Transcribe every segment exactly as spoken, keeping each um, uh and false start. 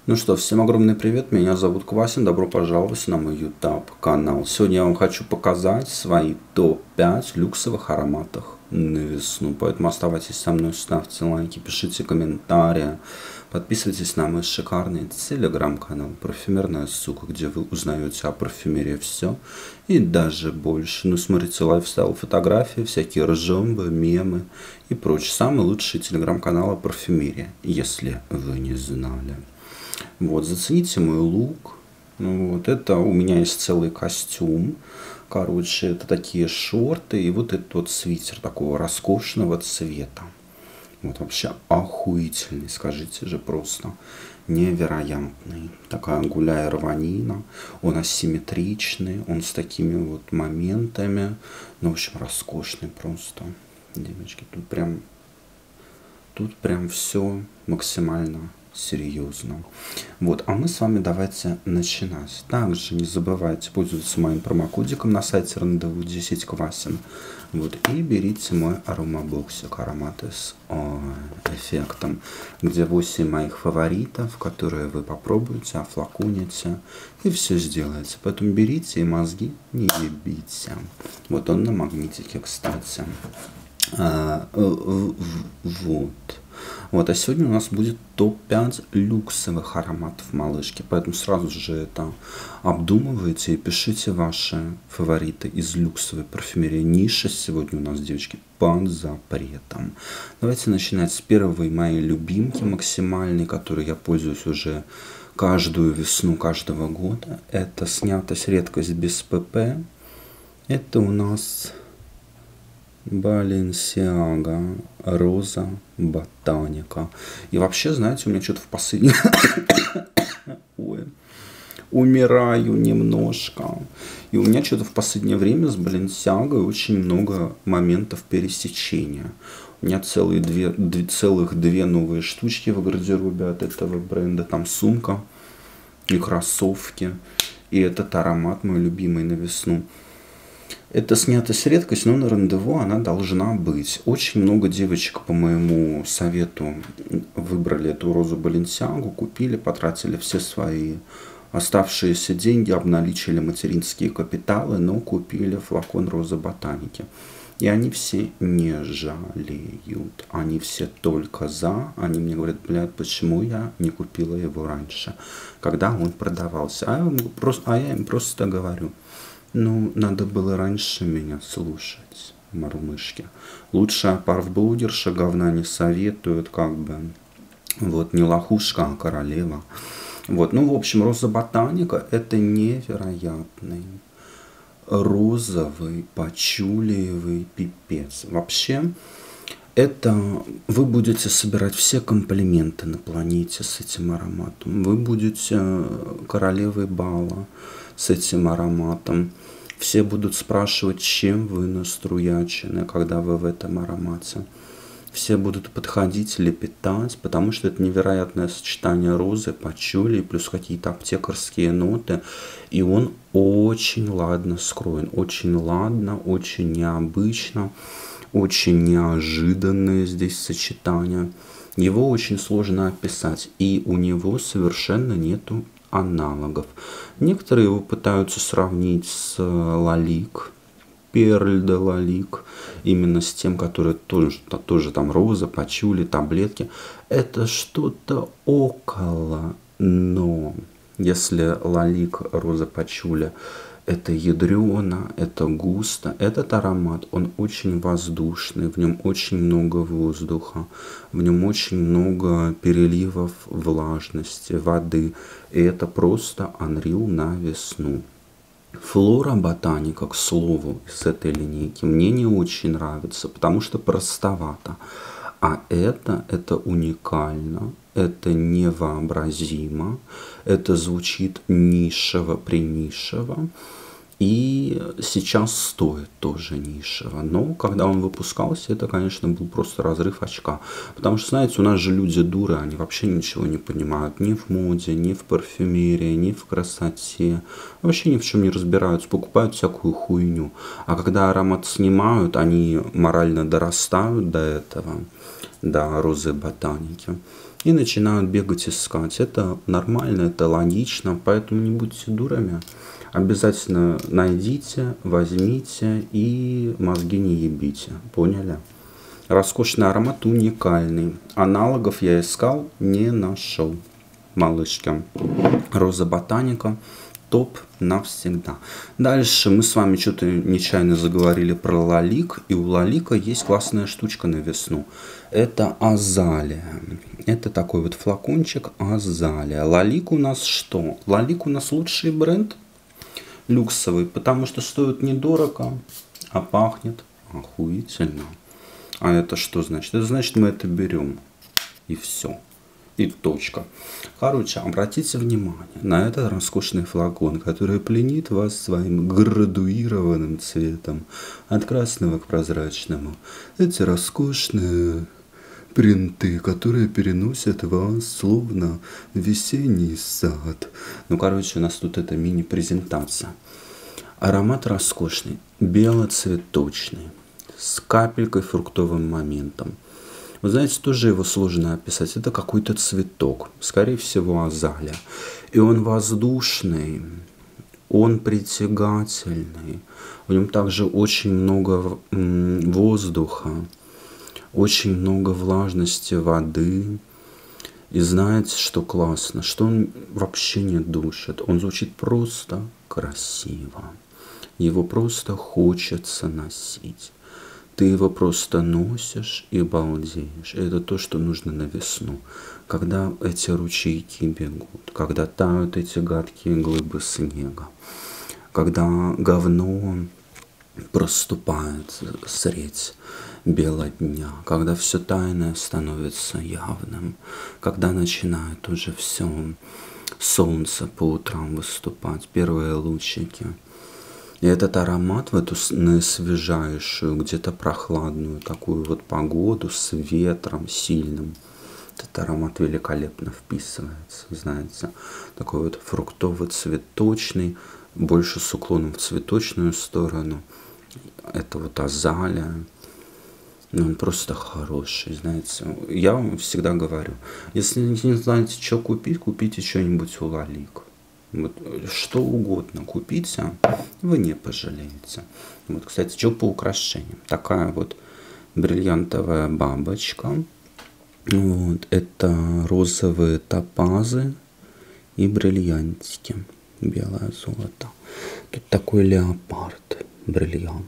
Ну что, всем огромный привет, меня зовут Квасин, добро пожаловать на мой YouTube канал. Сегодня я вам хочу показать свои топ пять люксовых ароматов на весну, поэтому оставайтесь со мной, ставьте лайки, пишите комментарии, подписывайтесь на мой шикарный телеграм-канал «Парфюмерная сука», где вы узнаете о парфюмерии все и даже больше. Ну, смотрите лайфстайл, фотографии, всякие ржомбы, мемы и прочее. Самый лучший телеграм-канал о парфюмерии, если вы не знали. Вот, зацените мой лук. Ну, вот это у меня есть целый костюм. Короче, это такие шорты и вот этот вот свитер такого роскошного цвета. Вот вообще охуительный, скажите же, просто невероятный. Такая гуляя рванина. Он асимметричный, он с такими вот моментами. Ну, в общем, роскошный просто. Девочки, тут прям, тут прям все максимально серьезно. Вот, а мы с вами давайте начинать. Также не забывайте пользоваться моим промокодиком на сайте рандеву десять Квасин. Вот, и берите мой аромабоксик, ароматы с о, эффектом, где восемь моих фаворитов, которые вы попробуете, офлаконите и все сделаете. Поэтому берите и мозги не ебите. Вот он на магнитике, кстати. А, вот. Вот, а сегодня у нас будет топ пять люксовых ароматов малышки, поэтому сразу же это обдумывайте и пишите ваши фавориты из люксовой парфюмерии. Ниша сегодня у нас, девочки, под запретом. Давайте начинать с первой моей любимки максимальной, которой я пользуюсь уже каждую весну каждого года. Это снятость, редкость без ПП. Это у нас Balenciaga Роза Ботаника. И вообще, знаете, у меня что-то в последнее... Ой, умираю немножко. И у меня что-то в последнее время с Balenciaga очень много моментов пересечения. У меня целые две, две, целых две новые штучки в гардеробе от этого бренда. Там сумка и кроссовки. И этот аромат мой любимый на весну. Это снятость редкость, но на рандеву она должна быть. Очень много девочек по моему совету выбрали эту розу Balenciaga, купили, потратили все свои оставшиеся деньги, обналичили материнские капиталы, но купили флакон розы Ботаники. И они все не жалеют. Они все только за. Они мне говорят, блядь, почему я не купила его раньше, когда он продавался. А я им просто, а я им просто говорю. Ну, надо было раньше меня слушать, мормышки. Лучшая парфблогерша говна не советует, как бы. Вот, не лохушка, а королева. Вот, ну, в общем, роза Ботаника — это невероятный розовый, пачулиевый пипец. Вообще, это вы будете собирать все комплименты на планете с этим ароматом. Вы будете королевой бала с этим ароматом. Все будут спрашивать, чем вы наструячены, когда вы в этом аромате. Все будут подходить, лепетать, потому что это невероятное сочетание розы, пачули, плюс какие-то аптекарские ноты. И он очень ладно скроен, очень ладно, очень необычно, очень неожиданные здесь сочетания. Его очень сложно описать, и у него совершенно нету аналогов. Некоторые его пытаются сравнить с Лалик, Перль де Лалик, именно с тем, который тоже, тоже там роза, пачули, таблетки. Это что-то около, но если Лалик, роза, пачули, это ядрено, это густо. Этот аромат, он очень воздушный, в нем очень много воздуха, в нем очень много переливов влажности, воды. И это просто Unreal на весну. Флора Ботаника, к слову, из этой линейки мне не очень нравится, потому что простовато. А это, это уникально, это невообразимо, это звучит нишево-принишево. И сейчас стоит тоже нишево. Но когда он выпускался, это, конечно, был просто разрыв очка. Потому что, знаете, у нас же люди дуры, они вообще ничего не понимают. Ни в моде, ни в парфюмерии, ни в красоте. Вообще ни в чем не разбираются, покупают всякую хуйню. А когда аромат снимают, они морально дорастают до этого, до розы Ботаники. и начинают бегать искать. Это нормально, это логично, поэтому не будьте дурами. Обязательно найдите, возьмите и мозги не ебите. Поняли? Роскошный аромат, уникальный. Аналогов я искал, не нашел. Малышки. Роза Ботаника. Топ навсегда. Дальше мы с вами что-то нечаянно заговорили про лалик. И у лалика есть классная штучка на весну. Это азалия. Это такой вот флакончик азалия. Лалик у нас что? Лалик у нас лучший бренд люксовый, потому что стоит недорого, а пахнет охуительно. А это что значит? Это значит, мы это берем. И все. И точка. Короче, обратите внимание на этот роскошный флакон, который пленит вас своим градуированным цветом. От красного к прозрачному. Эти роскошные принты, которые переносят вас словно в весенний сад. Ну, короче, у нас тут это мини-презентация. Аромат роскошный, белоцветочный, с капелькой фруктовым моментом. Вы знаете, тоже его сложно описать. Это какой-то цветок, скорее всего, азалия. И он воздушный, он притягательный. В нем также очень много воздуха, очень много влажности воды. И знаете, что классно? Что он вообще не душит. Он звучит просто красиво. Его просто хочется носить. Ты его просто носишь и балдеешь. Это то, что нужно на весну. Когда эти ручейки бегут, когда тают эти гадкие глыбы снега, когда говно проступает средь бела дня, когда все тайное становится явным, когда начинает уже все солнце по утрам выступать, первые лучики. И этот аромат в эту наисвежайшую, где-то прохладную такую вот погоду с ветром сильным, этот аромат великолепно вписывается, знаете. Такой вот фруктово-цветочный, больше с уклоном в цветочную сторону. Это вот азалия. Ну, он просто хороший, знаете. Я вам всегда говорю, если не знаете, что купить, купите что-нибудь у лалик. Вот, что угодно купите, вы не пожалеете. Вот, кстати, что по украшениям. Такая вот бриллиантовая бабочка. Вот, это розовые топазы и бриллиантики. Белое золото. Тут такой леопард бриллиантовый.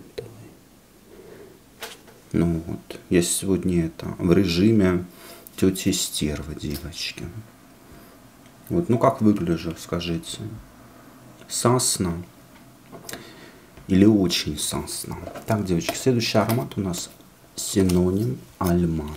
Ну вот, я сегодня это в режиме тети стервы, девочки. Вот, ну как выгляжу, скажите? Сасна или очень сасна? Так, девочки, следующий аромат у нас синоним Альман.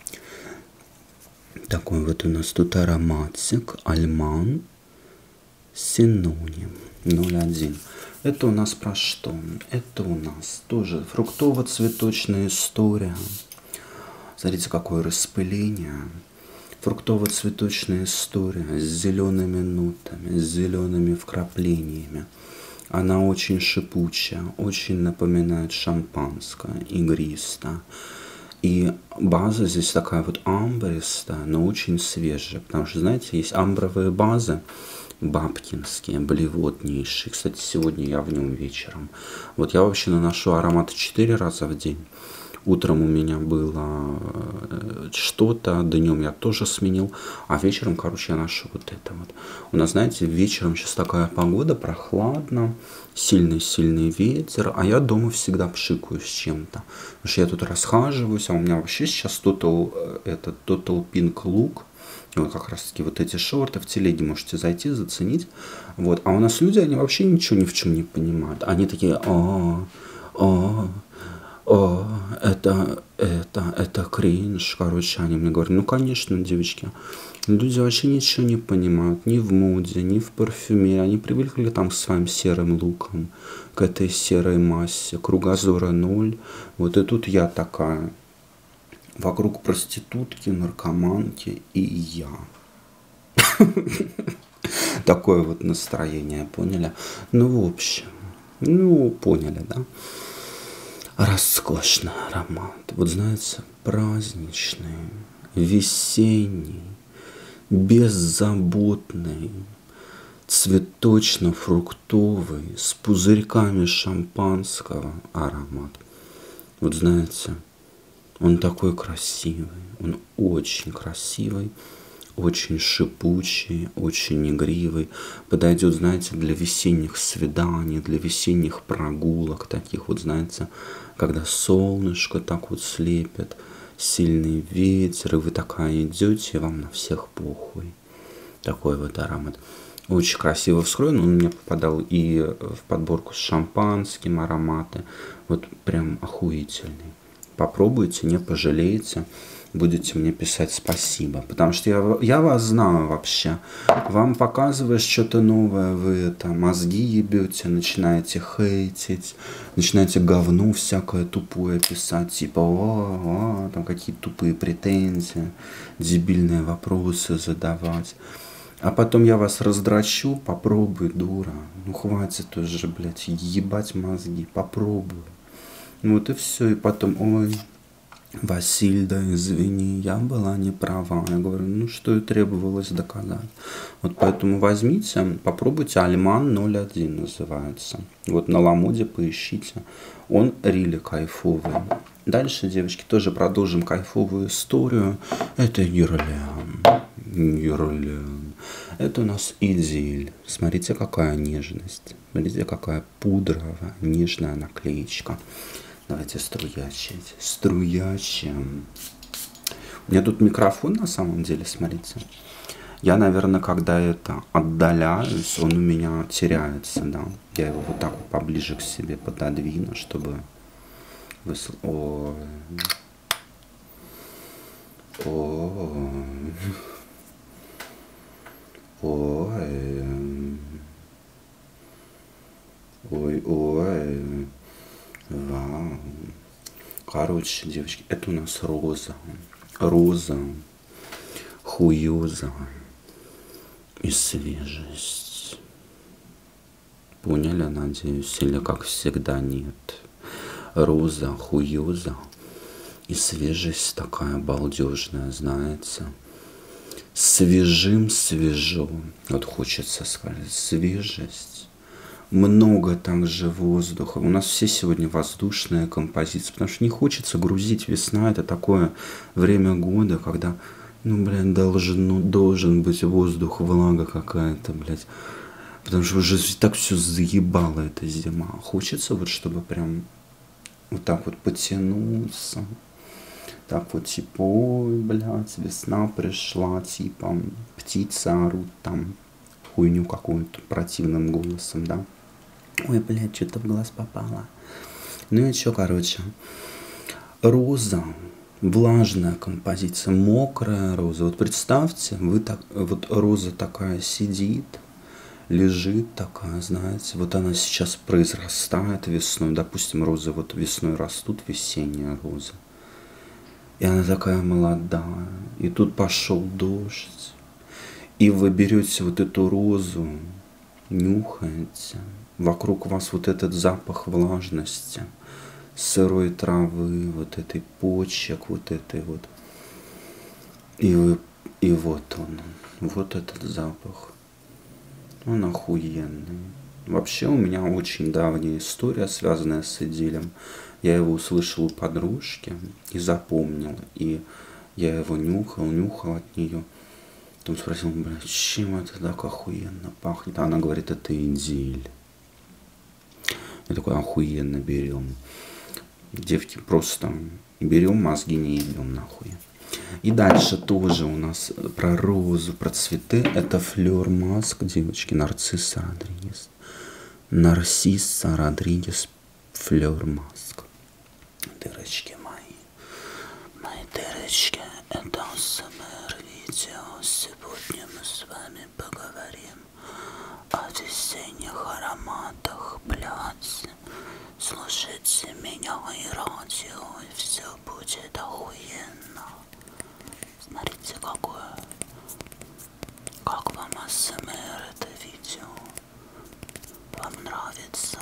Такой вот у нас тут ароматик Альман синоним ноль один. Это у нас про что? Это у нас тоже фруктово-цветочная история. Смотрите, какое распыление. Фруктово-цветочная история с зелеными нотами, с зелеными вкраплениями. Она очень шипучая, очень напоминает шампанское, игристо. И база здесь такая вот амбристая, но очень свежая. Потому что, знаете, есть амбровые базы, бабкинские, блевотнейшие. Кстати, сегодня я в нем вечером. Вот я вообще наношу ароматы четыре раза в день. Утром у меня было что-то, днем я тоже сменил, а вечером, короче, я ношу вот это вот. У нас, знаете, вечером сейчас такая погода, прохладно, сильный-сильный ветер, а я дома всегда пшикаю с чем-то. Потому что я тут расхаживаюсь, а у меня вообще сейчас Total, этот Total Pink Look. Вот как раз таки вот эти шорты в телеге можете зайти, заценить. Вот. А у нас люди, они вообще ничего ни в чем не понимают. Они такие, а а о, это, это, это кринж, короче, они мне говорят, ну, конечно, девочки, люди вообще ничего не понимают, ни в моде, ни в парфюмерии, они привыкли там к своим серым лукам, к этой серой массе, кругозора ноль, вот и тут я такая, вокруг проститутки, наркоманки и я. Такое вот настроение, поняли? Ну, в общем, ну, поняли, да? Роскошный аромат. Вот знаете, праздничный, весенний, беззаботный, цветочно-фруктовый, с пузырьками шампанского аромат. Вот знаете, он такой красивый, он очень красивый, очень шипучий, очень игривый. Подойдет, знаете, для весенних свиданий, для весенних прогулок, таких вот, знаете, когда солнышко так вот слепит, сильный ветер, и вы такая идете, и вам на всех похуй. Такой вот аромат. Очень красиво вскроен, он мне попадал и в подборку с шампанским ароматы. Вот прям охуительный. Попробуйте, не пожалеете. Будете мне писать спасибо. Потому что я, я вас знаю вообще. Вам показываешь что-то новое, вы это мозги ебете, начинаете хейтить, начинаете говно всякое тупое писать. Типа, о, о, там какие-то тупые претензии, дебильные вопросы задавать. А потом я вас раздрачу, попробуй, дура. Ну хватит уже, блядь, ебать мозги, попробуй. Ну вот и все, и потом, ой, Васильда, извини, я была не права. Я говорю, ну что и требовалось доказать. Вот поэтому возьмите, попробуйте, Альман ноль один называется. Вот на Ламоде поищите, он рили кайфовый. Дальше, девочки, тоже продолжим кайфовую историю. Это Герлен. Герлен. Это у нас Идиль. Смотрите, какая нежность. Смотрите, какая пудровая, нежная наклеечка. Давайте струячить. Струячим. У меня тут микрофон на самом деле, смотрите. Я, наверное, когда это отдаляюсь, он у меня теряется, да. Я его вот так вот поближе к себе пододвину, чтобы... Высл... Ой. Ой. Ой. Ой, ой. Вау. Короче, девочки, это у нас роза. Роза. Хуёза. И свежесть. Поняли, надеюсь? Или как всегда нет. Роза, хуёза. И свежесть такая балдежная, знаете. Свежим свежо. Вот хочется сказать. Свежесть. Много также воздуха. У нас все сегодня воздушные композиции, потому что не хочется грузить. Весна — это такое время года, когда, ну, блядь, должен, должен быть воздух, влага какая-то, блядь. Потому что уже так все заебало эта зима. Хочется вот, чтобы прям вот так вот потянуться. Так вот, типа, ой, блядь, весна пришла, типа, птицы орут там хуйню какую-то противным голосом, да. Ой, блядь, что-то в глаз попало. Ну и что, короче. Роза. Влажная композиция. Мокрая роза. Вот представьте, вы так, вот роза такая сидит, лежит такая, знаете. Вот она сейчас произрастает весной. Допустим, розы вот весной растут, весенняя роза. И она такая молодая. И тут пошел дождь. И вы берете вот эту розу, нюхаете. Вокруг вас вот этот запах влажности, сырой травы, вот этой почек, вот этой вот. И, вы, и вот он, вот этот запах. Он охуенный. Вообще у меня очень давняя история, связанная с Идилем. Я его услышал у подружки и запомнил. И я его нюхал, нюхал от нее. Потом спросил, блядь, чем это так охуенно пахнет? А она говорит, это Идиль. Я такой, охуенно берем. Девки, просто берем, мозги не ебем нахуй. И дальше тоже у нас про розу, про цветы. Это Fleur Mask, девочки, Нарцисса Родригес. Нарцисса Родригес, Fleur Mask. Дырочки мои. Мои дырочки, это АСМР-видео. Сегодня мы с вами поговорим о весенних ароматах, блядь. Слушайте меня и радио, и все будет охуенно. Смотрите, какое. Как вам АСМР это видео? Вам нравится?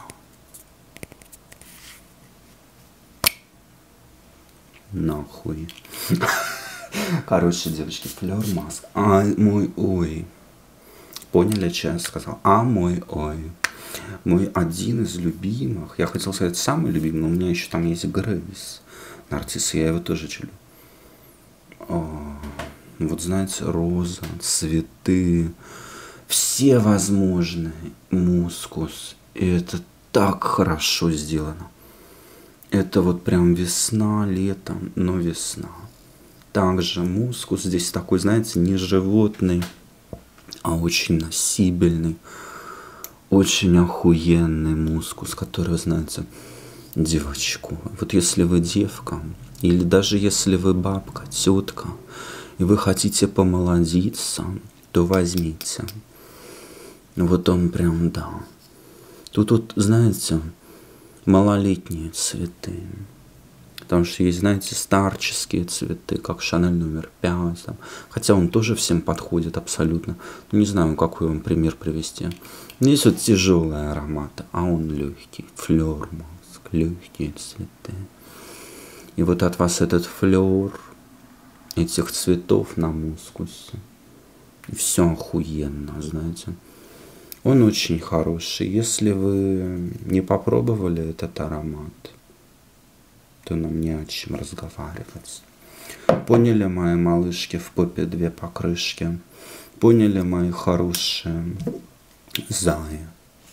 Нахуй. Короче, девочки, Флёр Маск. Ай, мой ой. Поняли, что я сказал? А мой ой. Мой один из любимых. Я хотел сказать самый любимый, но у меня еще там есть Грейс. Нарцисс, я его тоже люблю. О, вот знаете, роза, цветы, все возможные, мускус. И это так хорошо сделано. Это вот прям весна, лето, но весна. Также мускус здесь такой, знаете, не животный, а очень носибельный. Очень охуенный мускус, который, знаете, девочку. Вот если вы девка, или даже если вы бабка, тетка, и вы хотите помолодиться, то возьмите. Вот он прям, да. Тут вот, знаете, малолетние цветы. Потому что есть, знаете, старческие цветы, как Шанель номер пять. Там. Хотя он тоже всем подходит абсолютно. Не знаю, какой вам пример привести. Есть вот тяжелые ароматы, а он легкий. Флёр Маск, легкие цветы. И вот от вас этот флёр, этих цветов на мускусе. И все охуенно, знаете. Он очень хороший. Если вы не попробовали этот аромат, то нам не о чем разговаривать. Поняли, мои малышки, в попе две покрышки? Поняли, мои хорошие зая?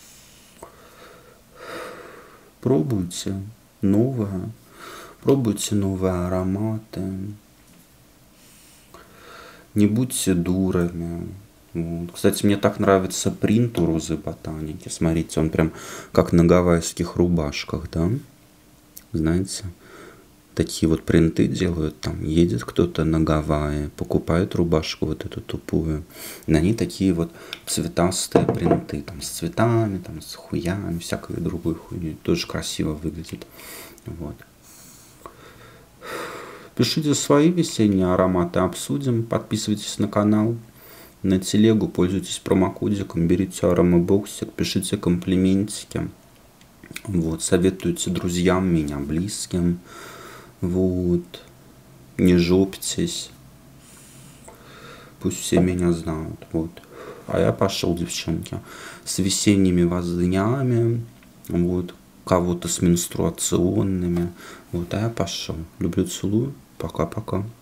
Пробуйте новое. Пробуйте новые ароматы. Не будьте дурами. Вот. Кстати, мне так нравится принт у Розы Ботаники. Смотрите, он прям как на гавайских рубашках, да? Знаете, такие вот принты делают. Там едет кто-то на Гавайи, покупает рубашку вот эту тупую. На ней такие вот цветастые принты. Там с цветами, там с хуями, всякой другой хуйней. Тоже красиво выглядит. Вот. Пишите свои весенние ароматы, обсудим. Подписывайтесь на канал, на телегу, пользуйтесь промокодиком, берите аромабоксик, пишите комплиментики. Вот, советуйте друзьям, меня близким. Вот. Не жопьтесь. Пусть все меня знают. Вот. А я пошел, девчонки, с весенними вас днями. Вот. Кого-то с менструационными. Вот, а я пошел. Люблю, целую. Пока-пока.